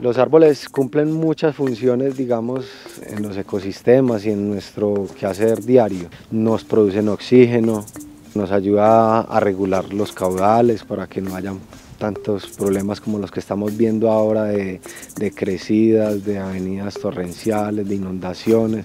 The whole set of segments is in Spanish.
Los árboles cumplen muchas funciones, digamos, en los ecosistemas y en nuestro quehacer diario. Nos producen oxígeno, nos ayuda a regular los caudales para que no haya tantos problemas como los que estamos viendo ahora de crecidas, de avenidas torrenciales, de inundaciones.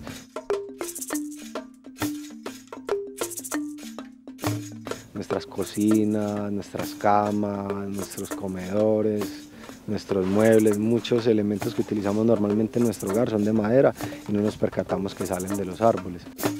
Nuestras cocinas, nuestras camas, nuestros comedores, nuestros muebles, muchos elementos que utilizamos normalmente en nuestro hogar son de madera y no nos percatamos que salen de los árboles.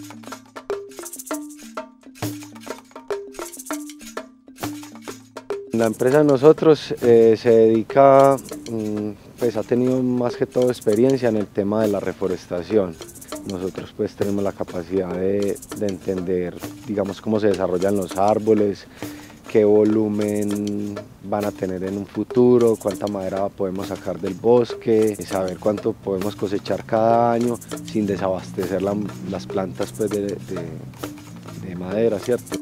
La empresa de nosotros se dedica, pues ha tenido más que todo experiencia en el tema de la reforestación. Nosotros pues tenemos la capacidad de entender, digamos, cómo se desarrollan los árboles, qué volumen van a tener en un futuro, cuánta madera podemos sacar del bosque, saber cuánto podemos cosechar cada año sin desabastecer las plantas pues, de madera, ¿cierto?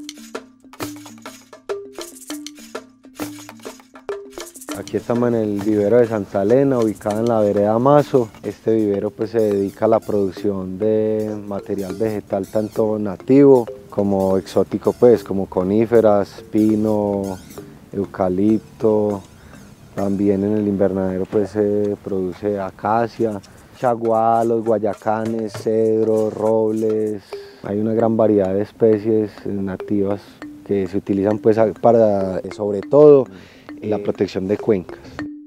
Aquí estamos en el vivero de Santa Elena, ubicado en la vereda Mazo. Este vivero pues, se dedica a la producción de material vegetal tanto nativo como exótico, pues, como coníferas, pino, eucalipto. También en el invernadero pues, se produce acacia, chaguá, los guayacanes, cedro, robles. Hay una gran variedad de especies nativas que se utilizan pues, para, sobre todo, la protección de cuencas.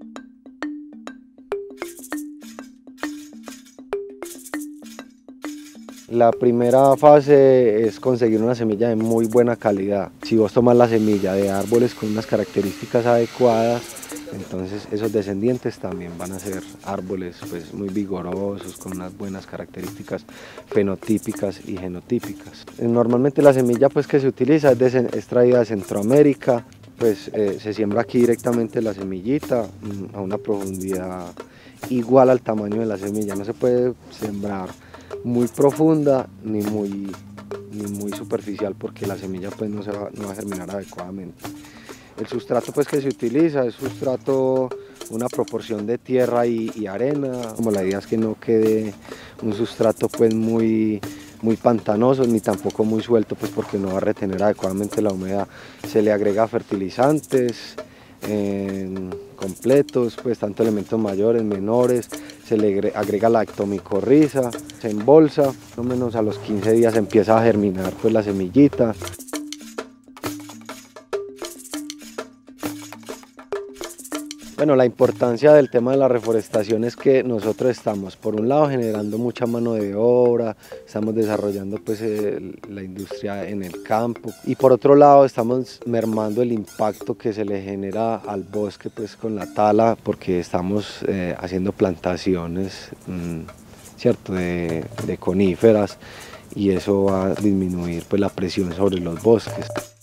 La primera fase es conseguir una semilla de muy buena calidad. Si vos tomas la semilla de árboles con unas características adecuadas, entonces esos descendientes también van a ser árboles pues, muy vigorosos, con unas buenas características fenotípicas y genotípicas. Normalmente la semilla pues, que se utiliza es traída de Centroamérica. Pues se siembra aquí directamente la semillita a una profundidad igual al tamaño de la semilla. No se puede sembrar muy profunda ni muy superficial porque la semilla pues, no va a germinar adecuadamente. El sustrato pues, que se utiliza es una proporción de tierra y arena. Como la idea es que no quede un sustrato pues, muy pantanoso ni tampoco muy suelto pues porque no va a retener adecuadamente la humedad. Se le agrega fertilizantes completos, pues tanto elementos mayores, menores, se le agrega lactomicorriza, se embolsa, más o menos a los 15 días empieza a germinar pues la semillita. Bueno, la importancia del tema de la reforestación es que nosotros estamos, por un lado, generando mucha mano de obra, estamos desarrollando pues, la industria en el campo y por otro lado estamos mermando el impacto que se le genera al bosque pues, con la tala porque estamos haciendo plantaciones ¿cierto? De coníferas y eso va a disminuir pues, la presión sobre los bosques.